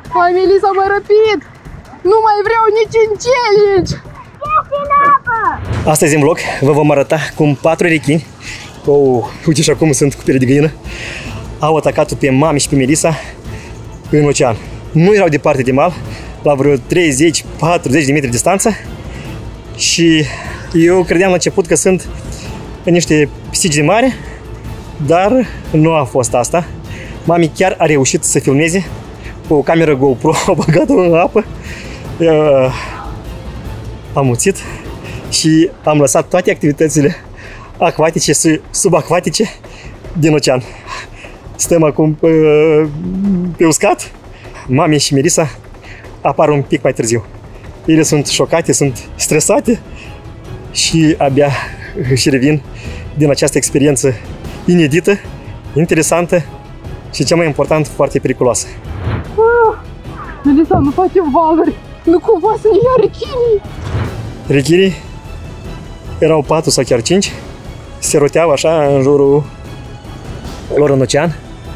Hai, Melissa, mă răpit! Nu mai vreau nici în challenge! Astăzi în vlog vă vom arăta cum 4 rechini, uite și acum sunt cu piele de găină, au atacat pe mami și pe Melissa în ocean. Nu erau departe de mal, la vreo 30-40 de metri distanță și eu credeam la început că sunt niște pisici de mare, dar nu a fost asta. Mami chiar a reușit să filmeze cu o cameră GoPro băgată în apă. Am muțit și am lăsat toate activitățile acvatice și subacvatice din ocean. Stăm acum pe uscat. Mami și Melissa apar un pic mai târziu. Ele sunt șocate, sunt stresate și abia își revin din această experiență inedită, interesantă și, cea mai important, foarte periculoasă. Melissa, nu facem valuri! Nu cumva să ne ia rechinii! Rechinii erau 4 sau chiar 5, se roteau așa în jurul lor în ocean.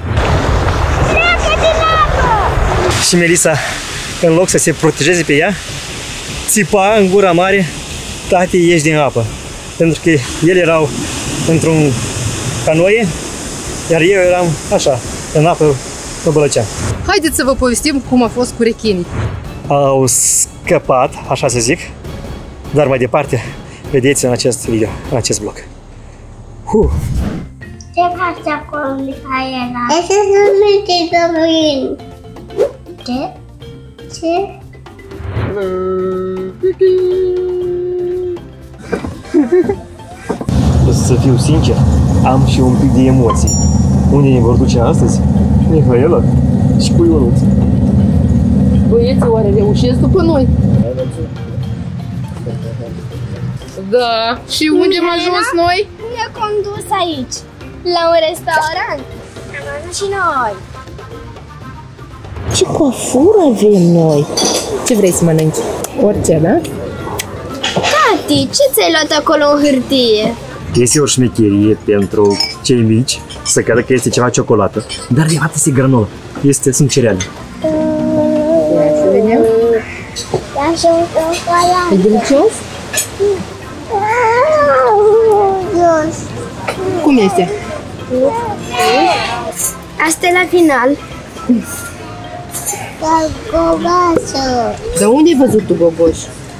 Și Melissa, în loc să se protejeze pe ea, țipa în gura mare: tati, ieși din apă. Pentru că ele erau într-un canoie, iar eu eram așa, în apă, pe bălăcean. Haideți să vă povestim cum a fost cu rechinii. Au scăpat, așa să zic, dar mai departe vedeți în acest video, în acest vlog. Ce faci acolo, Mihaela? Este sunt domnul. Ce? Ce? Să fiu sincer, am și un pic de emoții. Unde ne vor duce astăzi? Mihaela și cu Ionuț. Băieții, oare reușesc după noi? Da. Și unde am ajuns noi? Ne-a condus aici, la un restaurant. Am ajuns și noi. Ce coafură avem noi! Ce vrei să mănânci? Orice, da? Tati, ce ți-ai luat acolo în hârtie? Este o șmecherie pentru cei mici să creadă că este ceva ciocolată, dar de fapt este granulă. Sunt cereale. Să vedem. E delicios? Cum este? Asta e la final. Dar unde ai văzut tu gogoș?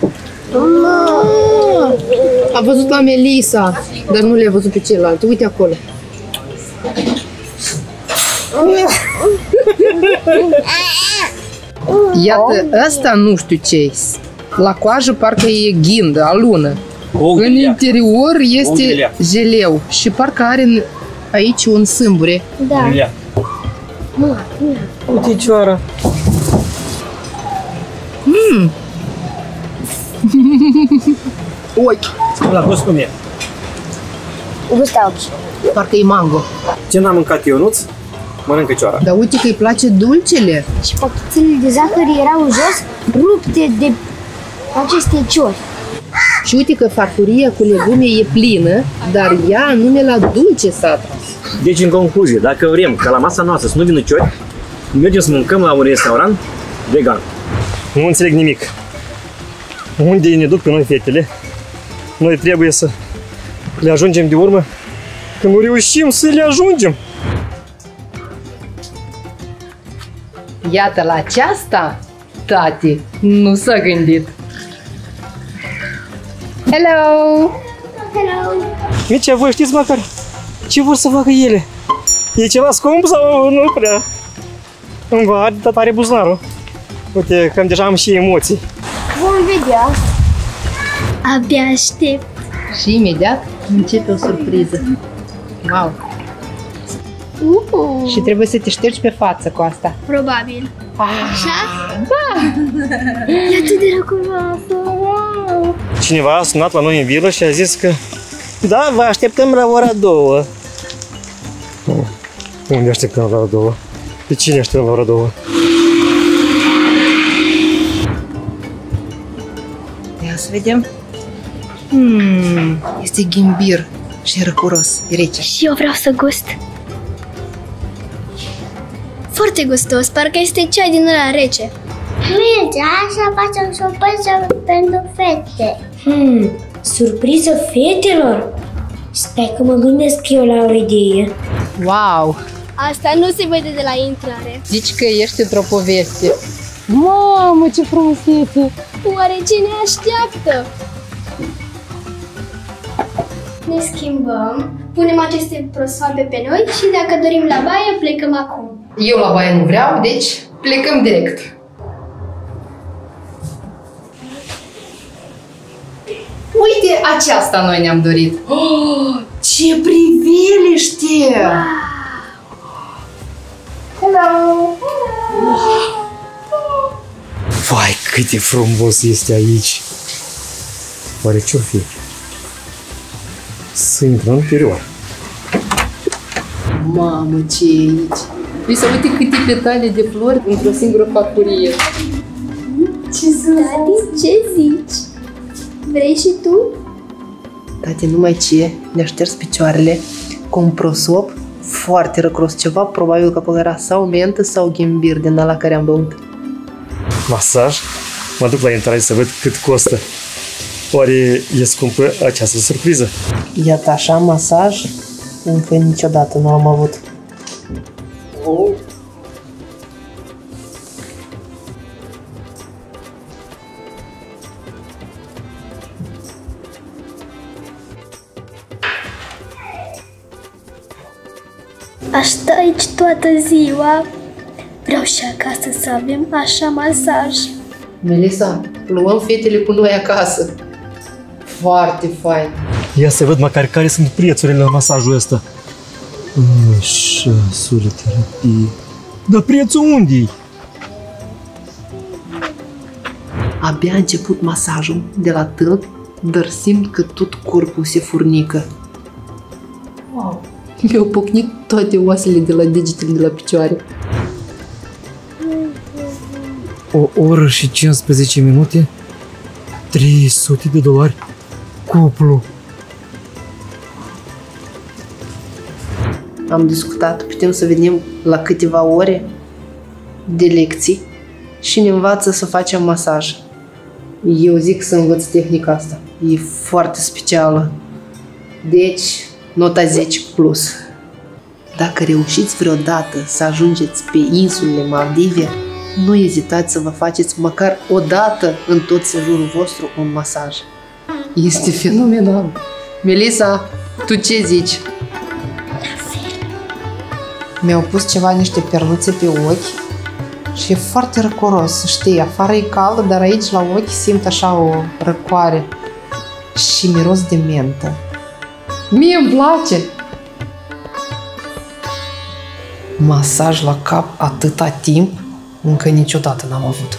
A văzut la Melissa, dar nu le-a văzut pe celălalt. Uite acolo. Iată, ăsta nu știu ce-i. La coajă parcă e ghindă, alună. În interior este jeleu și parcă are aici un sâmbure. Da. Uite cioara. Oi! La gust cum e? Gustau. Parcă e mango. Ce n-a mâncat Ionuț, mănâncă cioara. Dar uite că îi place dulcele. Și pachetelele de zahăr erau jos, rupte de aceste ciori. Și uite că farfuria cu legume e plină, dar ea nume la dulce s-a atras. Deci, în concluzie, dacă vrem ca la masa noastră să nu vină ciori, mergem să mâncăm la un restaurant vegan. Nu înțeleg nimic. Unde ne duc pe noi fetele? Noi trebuie să le ajungem de urmă, că nu reușim să le ajungem. Iată, la aceasta, tati nu s-a gândit. Hello! Hello! Mici, voi știți măcar ce vor să facă ele? E ceva scump sau nu prea? Îmi va arde tare buzunarul. Uite, că deja am și emoții. Vom vedea. Abia aștept. Și imediat începe o surpriză. Wow! Și trebuie să te ștergi pe față cu asta. Probabil. Așa? Da! E atât de răcuroasă. Wow! Cineva a sunat la noi în vilă și a zis că da, vă așteptăm la ora 2. Unde așteptăm la ora 2? Pe cine așteptăm la ora 2? Ia să vedem. Este ghimbir și e răcuros, e rece. Și eu vreau să gust. Fă foarte gustos, parcă este ceai din ăla rece. Merge, așa facem surpriză pentru fete. Surpriză fetelor? Stai că mă gândesc eu la o idee. Wow! Asta nu se vede de la intrare. Zici că ești într-o poveste. Mamă, ce frumusețe! Oare ce ne așteaptă? Ne schimbăm, punem aceste prosoape pe noi și dacă dorim la baie, plecăm acum. Eu la baie nu vreau, deci plecăm direct. Uite, aceasta noi ne-am dorit. Oh, ce priveliște! Hello! Vai, cât de frumos este aici! Oare ce-o fi? Să intrăm în interior. Mamă, ce e aici? Lisa, uite câte petale de flori într-o singură farfurie. Ce Tati, ce zici? Vrei și tu? Tati, numai ce ne-a șters picioarele cu un prosop foarte răcros. Ceva, probabil că acolo era sau mentă sau ghimbir din ăla care am băut. Masaj? Mă duc la intrare să văd cât costă. Oare e scumpă această surpriză? Iată așa, masaj, încă niciodată nu am avut. Oh. Aș sta aici toată ziua. Vreau și acasă să avem așa masaj. Melissa, luăm fetele cu noi acasă. Foarte fain. Ia să văd măcar care sunt prețurile la masajul ăsta. Așa, terapie. Dar prețul unde-i? Abia a început masajul de la tâlp, dar simt că tot corpul se furnică. Wow! Mi-au pocnit toate oasele de la degetele de la picioare. O oră și 15 minute, $300 cuplu. Am discutat, putem să venim la câteva ore de lecții și ne învață să facem masaj. Eu zic să învăț tehnica asta. E foarte specială. Deci, nota 10 plus. Dacă reușiți vreodată să ajungeți pe insulele Maldive, nu ezitați să vă faceți măcar o dată în tot sejurul vostru un masaj. Este fenomenal. Melissa, tu ce zici? Mi-au pus niște perluțe pe ochi și e foarte răcoros, știi, afară e cald, dar aici la ochi simt așa o răcoare și miros de mentă. Mie îmi place! Masaj la cap atâta timp, încă niciodată n-am avut.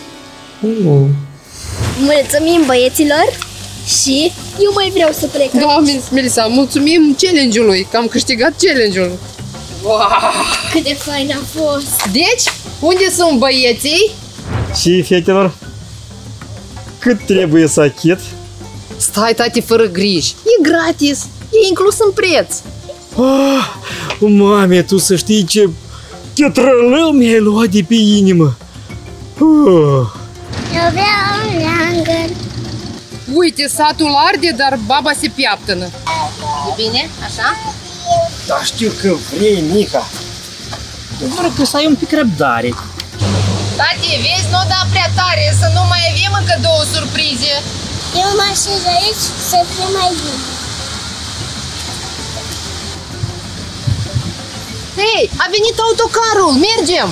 Mulțumim băieților și eu mai vreau să plec. Doamne, Melissa, mulțumim challenge-ului, că am câștigat challenge-ul. Wow! Cât de fain a fost! Deci, unde sunt băieții? Și fetelor, cât trebuie să achit? Stai, tati, fără griji. E gratis, e inclus în preț. Mame, tu să știi ce trălău mi-ai luat de pe inimă. Eu vreau un leangăn. Uite, satul arde, dar baba se piaptănă. E bine, așa? Da, știu că vrei, Mica. Doar că să ai un pic răbdare. Tati, vezi, nu da prea tare, să nu mai avem încă două surprize. Eu mă așez aici să fie mai bine. Hei, a venit autocarul, mergem!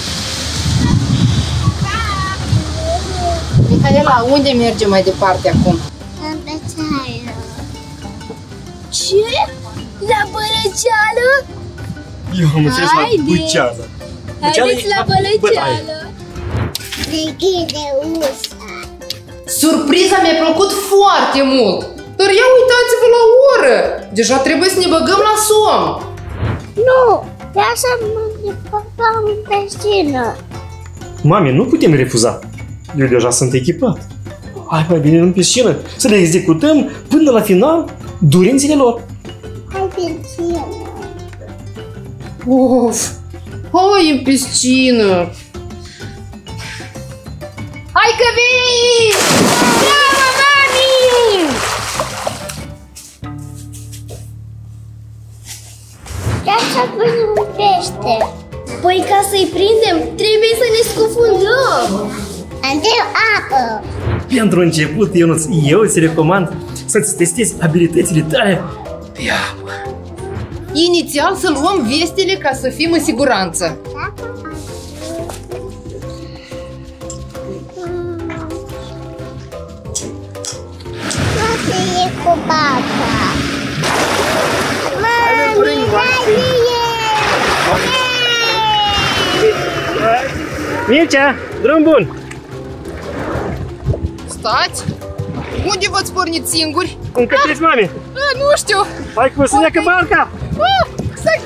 Mihaela, unde mergem mai departe acum? În Băceală. Ce? La Bălăceală? Eu am înțeles la Băceală. Haideți la Bălăceală! Deschide ușa. Surpriza mi-a plăcut foarte mult! Dar ia uitați-vă la oră! Deja trebuie să ne băgăm la somn! Nu, vreau să mă depărtăm în piscină. Mami, nu putem refuza. Eu deja sunt echipat. Hai mai bine în piscină, să le executăm până la final dorințele lor. Hai piscină. Uf! Hai în piscină! Hai că vii! Bravo, mami! Chiar s-a văzut un pește. Păi ca să-i prindem, trebuie să ne scufundăm. Andreu, apă! Pentru început, Ionuț, eu îți recomand să-ți testezi abilitățile tale pe apă. Inițial să luăm vestile ca să fim în siguranță. Mami, e cu bata. Mami, Mircea, drum bun! Stați! Unde v-ați pornit singuri? Încă treci, mami! Nu știu! Hai că o să neacă barca! Stai!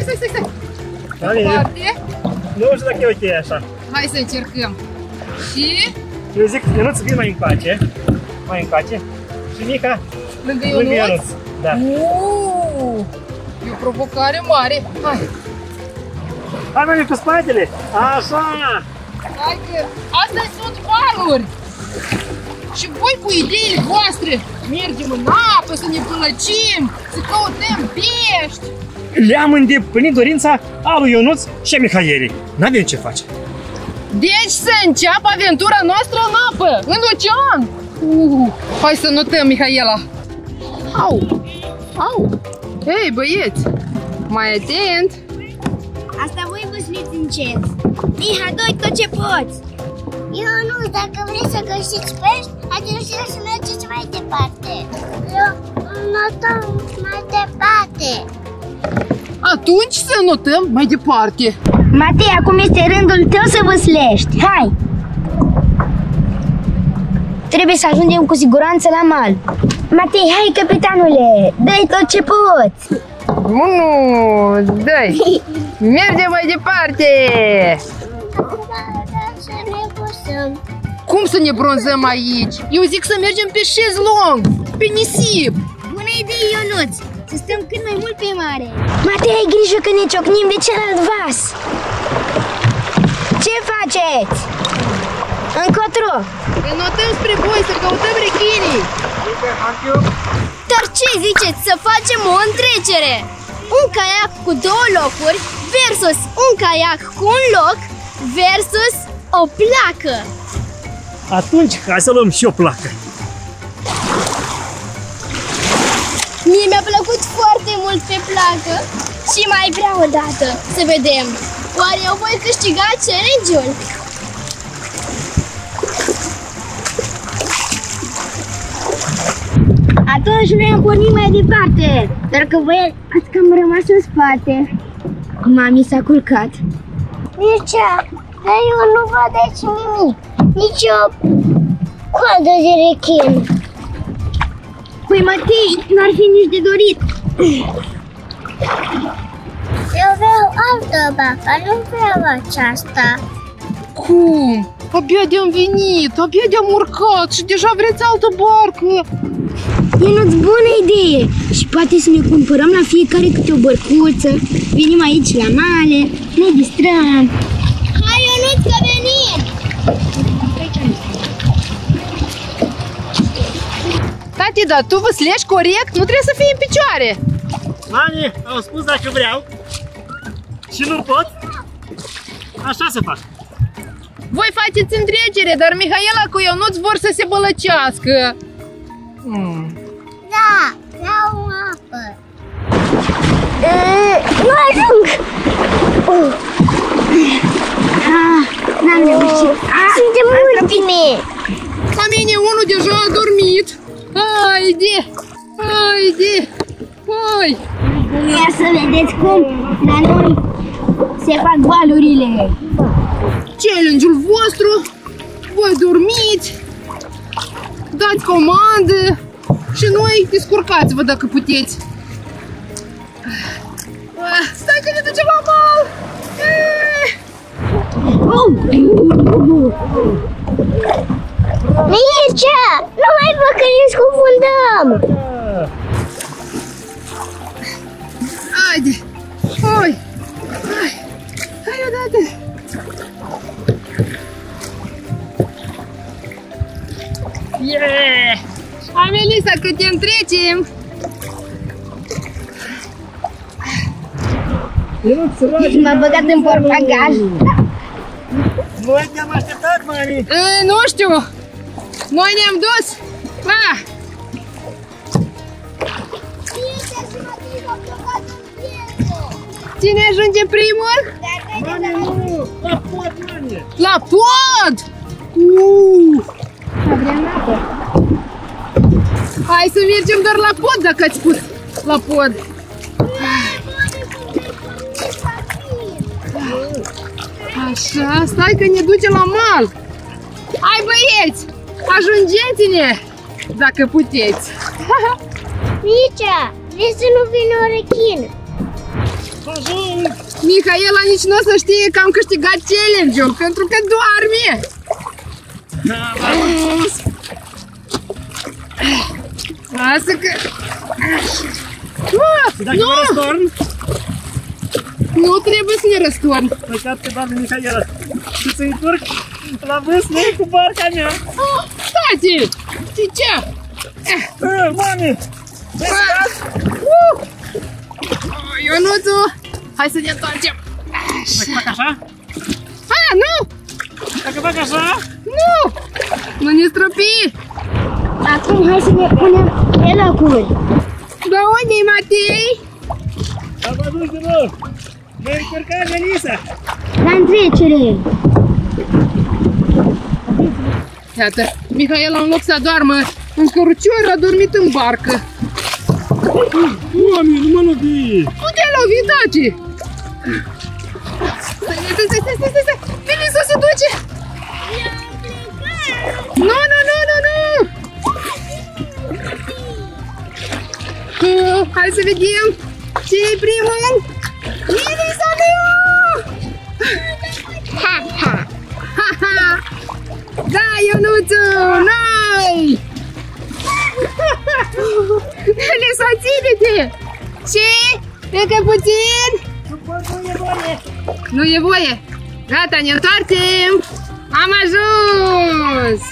Parte. Nu știu dacă e ok așa. Hai să încercăm. Și? Eu zic, Ionuț, vin mai încoace. Mai încoace. Și Mica Lângă lângă Ionuț? Ionuț. Da. E o provocare mare. Hai! Hai, mami, cu spatele! Așa! Hai că astea sunt valuri! Și voi cu ideile voastre mergem în apă, să ne plăcim, să căutăm pești! Le-am îndeplinit dorința a lui Ionuț și a Mihaelei. N-avem ce face. Deci să înceapă aventura noastră în apă, în ocean! Hai să notăm, Mihaela! Au! Hei, băieți! Mai atent! Asta voi văsliți încet. Miha, doi tot ce poți. Eu nu, dacă vreți să găsiți pești, atunci să mergeți mai departe. Eu notăm mai departe. Atunci să notăm mai departe. Matei, acum este rândul tău să văslești. Hai! Trebuie să ajungem cu siguranță la mal. Matei, hai, capitanule! Dă-i tot ce poți! 1, 2, mergem mai departe! Să ne bosăm. Cum să ne bronzăm aici? Eu zic să mergem pe șezlong, pe nisip. Bună idee, Ionuț! Să stăm cât mai mult pe mare. Matei, ai grijă că ne ciocnim de celălalt vas. Ce faceți? Încotro! Înotăm spre voi să căutăm rechinii. Dar ce ziceți să facem o întrecere? Un caiac cu 2 locuri versus un caiac cu 1 loc versus o placă. Atunci, hai să luăm și o placă. Mie mi-a plăcut foarte mult pe placă și mai vreau o dată. Să vedem. Oare eu voi câștiga challenge-ul? Atunci noi am pornit mai departe. Doar că voi ați cam rămas în spate. Mami s-a culcat. Mircea, dar eu nu văd aici nimic. Nici o coadă de rechin. Păi, Matei, n-ar fi nici de dorit. Eu vreau altă barcă, nu vreau aceasta. Cum? Abia de-am venit, abia de-am urcat și deja vreți altă barcă. Ionuț, bună idee! Și poate să ne cumpărăm la fiecare câte o bărcuță. Venim aici la mare, ne distrăm. Hai, Ionuț, că venim! Tati, dar tu văslești corect? Nu trebuie să fii în picioare. Mami, au spus dacă vreau și nu pot, așa se fac. Voi faceți întrecere, dar Mihaela cu Ionuț vor să se bălăcească. Da, vreau apă. Nu ajung! N-am reușit. Suntem ultime. La mine unul deja a dormit. Haide! Haide! Hai! Ia să vedeți cum la noi se fac valurile. Challenge-ul vostru, voi dormiți, dați comandă și noi descurcați-vă dacă puteți. Stai că ne ducem la mal! Mircea, nu mai fă că ne scufundăm! Haide! Hai! Hai! Hai Iată! Yeah! Hai, Melissa, că te întrecem! M-a băgat în portbagaj. Noi te-am așteptat, mami! Nu știu! Noi ne-am dus! Ah! Cine ajunge primul? Mami, nu! La pod, mami! La pod! Hai să mergem doar la pod, dacă ați spus la pod. Așa, stai că ne duce la mal. Hai, băieți, ajungeți-ne, dacă puteți. Mircea, vrei să nu vină o rechină? Mihaela nici nu o să știe că am câștigat challenge-ul, pentru că doarme. Lasă că... Dacă mă răstorn? Nu trebuie să ne răstorn. Păcat că doamne Mihaela, și să-i întorc la vâsle cu barca mea. Tati, și ce? Mami! Ionuțu, hai să ne întoarcem. Dacă fac așa? Nu! Dacă fac așa? Nu! Nu ne stropi! Acum hai să ne punem pe locuri. Dar unde-i Matei? Am adus de nou! Mi-ai încurcat, Melissa! La întrecere. Iată, Mihaela, în loc să doarmă în cărucior, a dormit în barcă. Mami, nu mă lovi! Nu te-ai lovit, Taci! Stai! Melissa se duce! Nu! Hai să vedem cine-i primul! Melissa, nu! Ha! Da, Ionuțu! Noi! Melissa, ține-te! Ce? Încă puțin? Nu e voie! Gata, ne întoarcem! Am ajuns!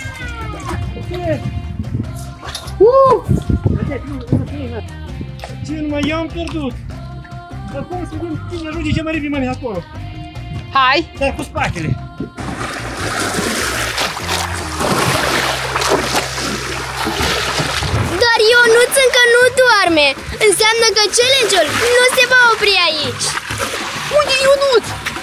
Ce numai eu am pierdut? Acum să vedem cine ajunge ce mai repede, mami, acolo. Hai! Dar cu spatele. Dar Ionuț încă nu doarme. Înseamnă că challenge-ul nu se va opri aici. Unde e Ionuț?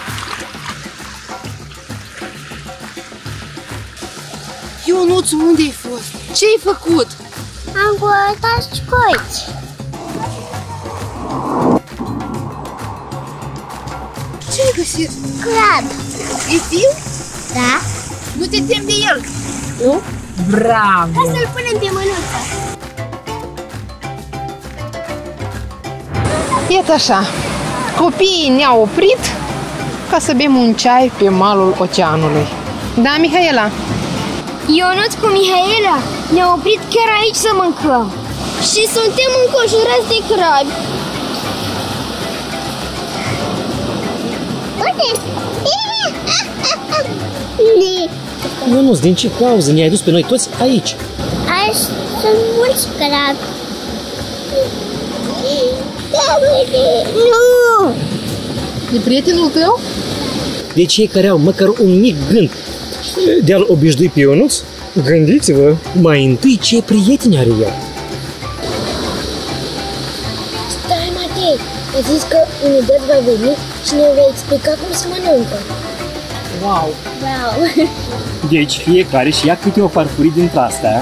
Ionuț, unde ai fost? Ce-ai făcut? Am căutat scoiți. Ce-ai găsit? Crab. E viu? Da? Nu te temi de el? Nu? Bravo! Hai să-l punem pe mânuță. Iată așa, copiii ne-au oprit ca să bem un ceai pe malul oceanului. Da, Mihaela? Ionuț cu Mihaela ne-au oprit chiar aici să mâncăm. Și suntem înconjurați de crabi. Ionuț, din ce cauză ne-ai dus pe noi toți aici? Aici sunt mulți crabi. Nu! E prietenul tău? De cei care au măcar un mic gând de a-l obișnui pe Ionuț, gândiți-vă mai întâi ce prieteni are el. Stai, Matei, ai zis că unități va veni și ne vei explica cum se mănâncă. Wow! Wow! Deci fiecare și ia câte o farfurie dintre astea.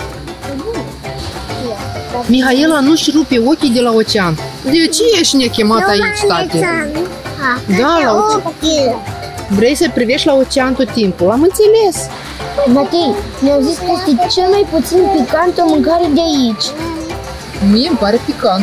Mihaela nu-și rupe ochii de la ocean. De ce ești nechemat aici, tate? Da, la ocean. Vrei să privești la ocean tot timpul, am înțeles. Matei, mi-au zis că este cel mai puțin picantă mâncare de aici. Mie îmi pare picant.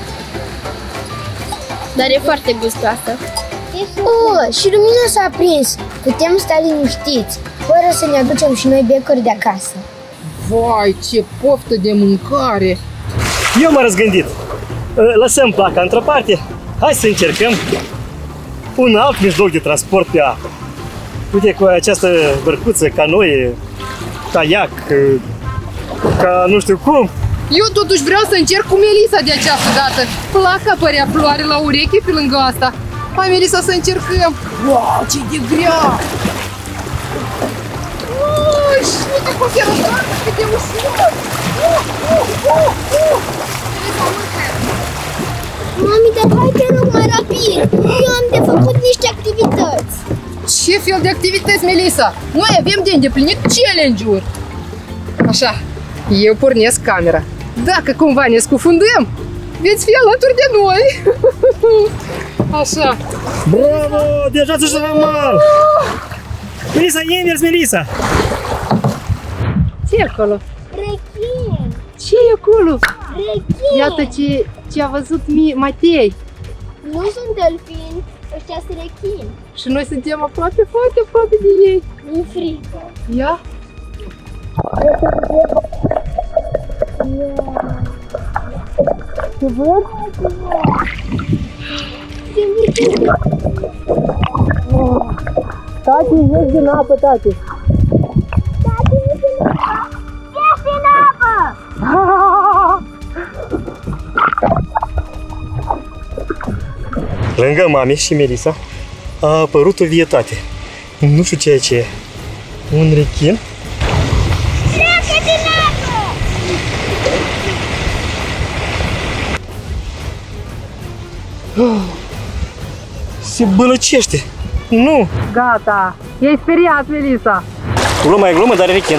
Dar e foarte gustoasă. Și lumina s-a aprins. Putem sta liniștiți, fără să ne aducem și noi becări de acasă. Vai, ce poftă de mâncare! Eu m-am răzgândit. Lăsăm placa într-o parte. Hai să încercăm un alt mijloc de transport pe apă. Uite, cu această bărcuță, canoe, caiac, ca nu știu cum. Eu totuși vreau să încerc cu Melisa de această dată. Plac apărea floare la ureche pe lângă asta. Hai, Melisa, să încercăm. Wow, ce de grea! Și uite cum se răsară, cât de ușor! Mami, dar hai te rog mai rapid! Eu am de făcut niște activități! Ce fel de activități, Melisa? Noi avem de îndeplinit challenge-uri! Așa, eu pornesc camera. Dacă cumva ne scufundăm, veți fi alături de noi! Așa! Bravo! Deja ți-și la mal! Melisa, invers, Melisa! Ce e acolo? Rechin! Ce e acolo? Rechin! Iată ce a văzut Matei. Nu sunt delfini, ăștia sunt rechini. Și noi suntem aproape, foarte aproape de ei. Mi-e frică. Ia! Te văd? Tati, ieși din apă, tati! Tati, ieși din apă! Ieși din apă! Lângă mami și Melisa a apărut o vietate. Nu știu ceea ce e. Un rechin. Pleacă din apă! Se bălăcește. Nu! Gata! E speriat, Melisa! Gluma e glumă, dar e rechin.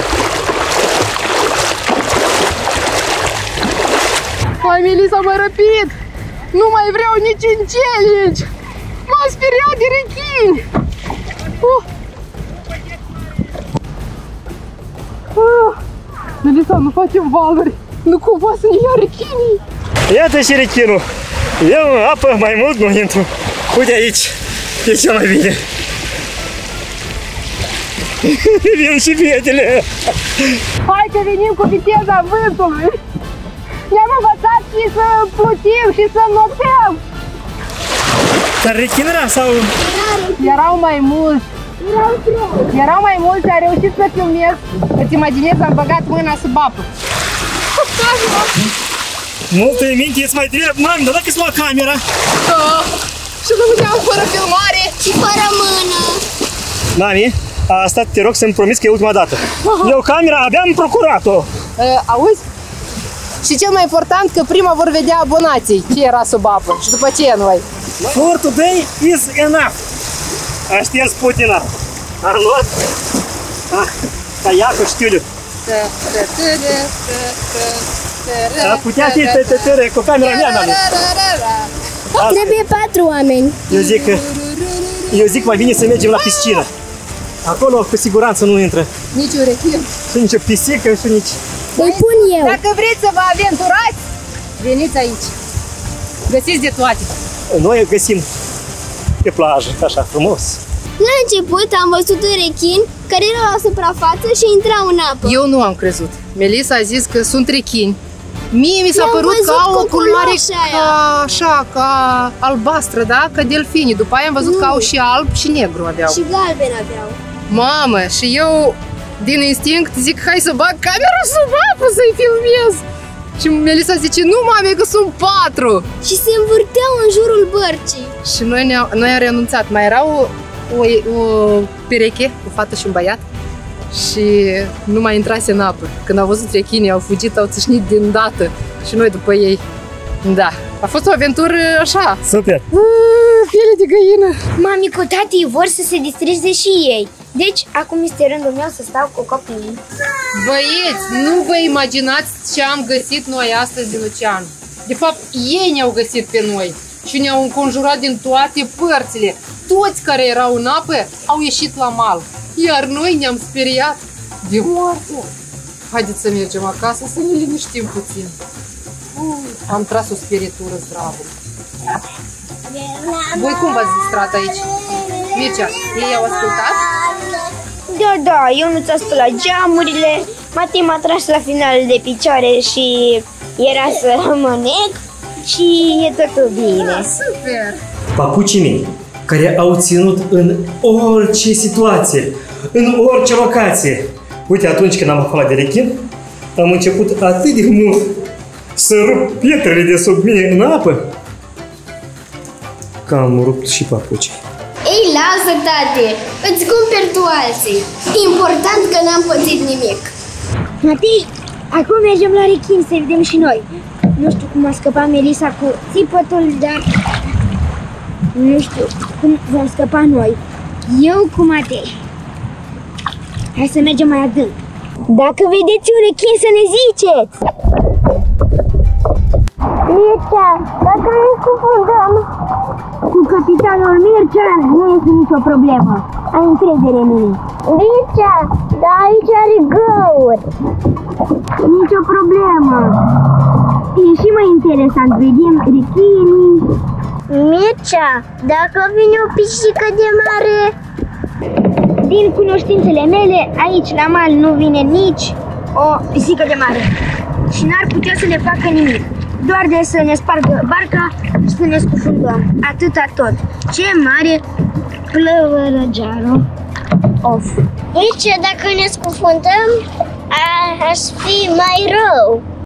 Hai, Melisa, mai rapid! Nu mai vreau niciun challenge! M-am speriat de rechini! Melisa, nu facem valuri! Nu cumva să ne ia rechinii! Iată și rechinul. Eu în apă mai mult nu intru. Uite aici. E cel mai bine. Vin și bietele. Hai că venim cu viteza vântului! Ne-am învățat și să plutim și să notăm! Dar rechin era sau... Erau mai mulți! Erau mai mulți, a reușit să filmez. Îți imaginezi, am băgat mâna sub apă. Multă minte, îți mai trebuie. Mami, dar dacă-ți lua camera? Da. Și rămâneam fără filmare. Și fără mână. Mami, asta te rog să-mi promiți că e ultima dată. Eu camera abia am procurat-o. Auzi? Și cel mai important că prima vor vedea abonații ce era sub apă și după aceea noi. For today is enough. A șters Putina. Am luat caiacul, știuliu. Ar putea fi tătătăre cu camera mea, mami. Trebuie 4 oameni. Eu zic mai bine să mergem la piscină. Acolo cu siguranță nu intră. Nici un rechin. Și nici o pisică și nici... Îi pun eu. Dacă vreți să vă aventurați, veniți aici. Găsiți de toate. Noi găsim pe plajă, așa frumos. La început am văzut un rechin care era la suprafață și intra în apă. Eu nu am crezut. Melisa a zis că sunt rechini. Mie mi s-a părut ca o culoare ca albastră, da? Ca delfinii. După aia am văzut că au și alb și negru aveau. Și galben aveau. Mamă, și eu din instinct zic hai să bag camera sub apă să-i filmez. Și Melisa zice nu mame că sunt 4. Și se învârteau în jurul bărcii. Și noi am renunțat. Mai era o pereche, o fată și un băiat. Și nu mai intrase în apă. Când au văzut rechinii, au fugit, au țâșnit din dată. Și noi după ei. Da, a fost o aventură așa. Super! Piele de găină! Mami cu tati vor să se distreze și ei. Deci, acum este rândul meu să stau cu copiii. Băieți, nu vă imaginați ce am găsit noi astăzi din ocean. De fapt, ei ne-au găsit pe noi și ne-au înconjurat din toate părțile. Toți care erau în apă au ieșit la mal, iar noi ne-am speriat de moarte. Haideți să mergem acasă să ne liniștim puțin. Am tras o speritură zdravă. Voi cum v-ați distrat aici? Mircea, ei au ascultat? Da, eu nu ți-am spălat geamurile, Matei m-a tras la final de picioare și era să mănânc și e totul bine. Super! Papucii mei, care au ținut în orice situație, în orice locație. Uite, atunci când am aflat de rechin, am început atât de mult să rup pietrele de sub mine în apă, că am rupt și papucii. Ei, lasă, tate! Îți cumperi tu alții. Important că n-am pățit nimic. Matei, acum mergem la rechin să vedem și noi. Nu știu cum a scăpat Melissa cu țipătul, dar nu știu cum vom scăpa noi. Eu cu Matei. Hai să mergem mai adânc. Dacă vedeți un rechin, să ne ziceți! Mircea, dacă ne scufundăm Cu capitanul Mircea nu este nicio problemă. Ai încredere în mine. Mircea, dar aici are găuri. Nicio problemă. E și mai interesant, vedem rechinii. Mircea, dacă vine o pisică de mare? Din cunoștințele mele, aici la mal nu vine nici o pisică de mare. Și n-ar putea să ne facă nimic. Doar de să ne spargă barca și să ne scufundăm. Atâta tot. Ce mare plăvărăgeară. Of. Mircea, dacă ne scufundăm, ar fi mai rău.